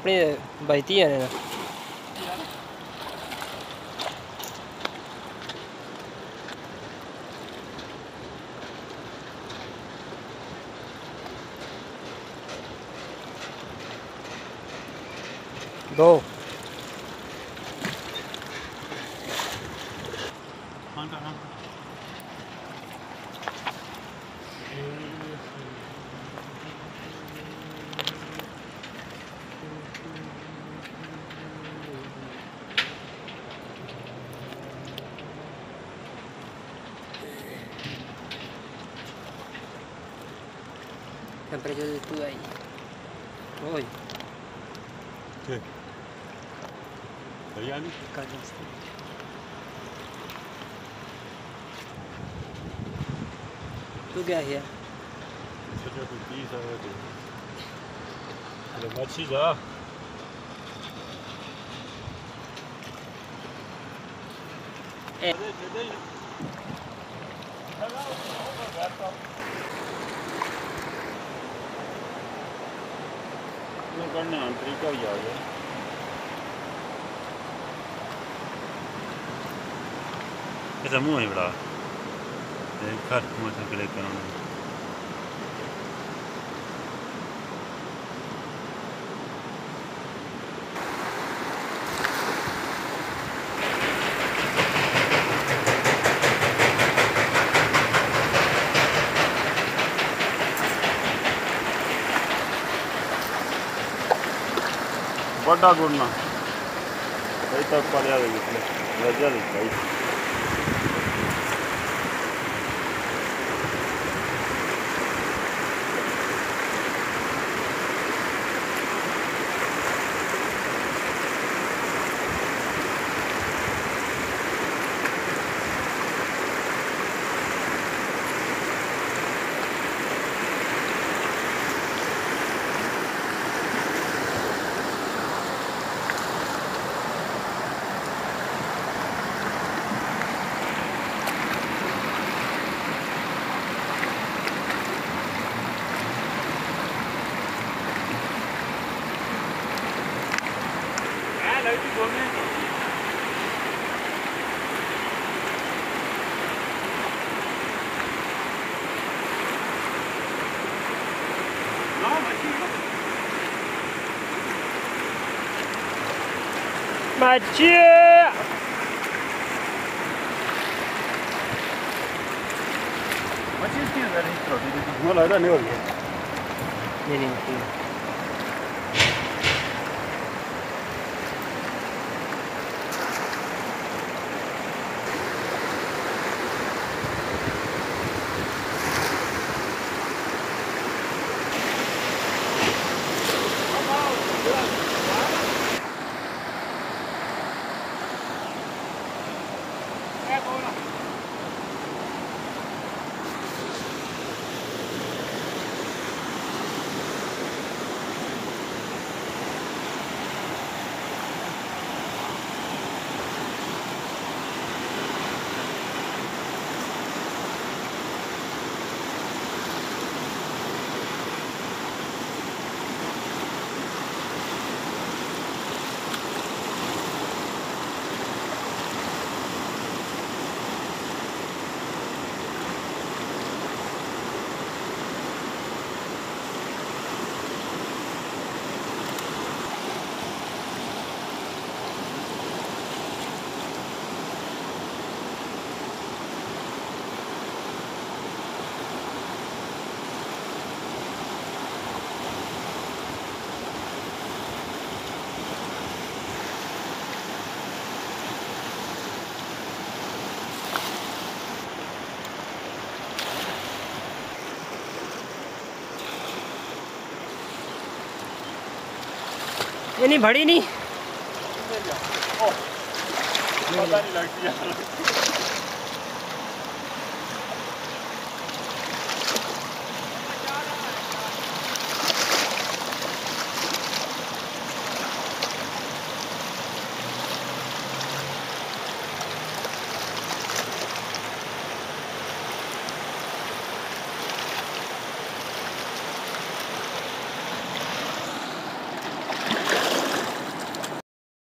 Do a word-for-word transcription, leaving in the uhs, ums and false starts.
अपनी बजती है ना। दो टेम्परेचर टू आई ओए ¿Qué? ¿Ariani? तू क्या है? Señor Pizza, de machilla. Eh. करने तरीका भी आ गया। ऐसा मुँह ही बड़ा घर मुँह से क्लिक कराना बड़ा गुड़ना कई तक पड़िया रजा दिखाई Machia! Machia इसकी अंदर ही थोड़ी सी मुझे लगा नहीं हो गया नहीं नहीं ये नहीं भड़ी नहीं पता नहीं लगती है।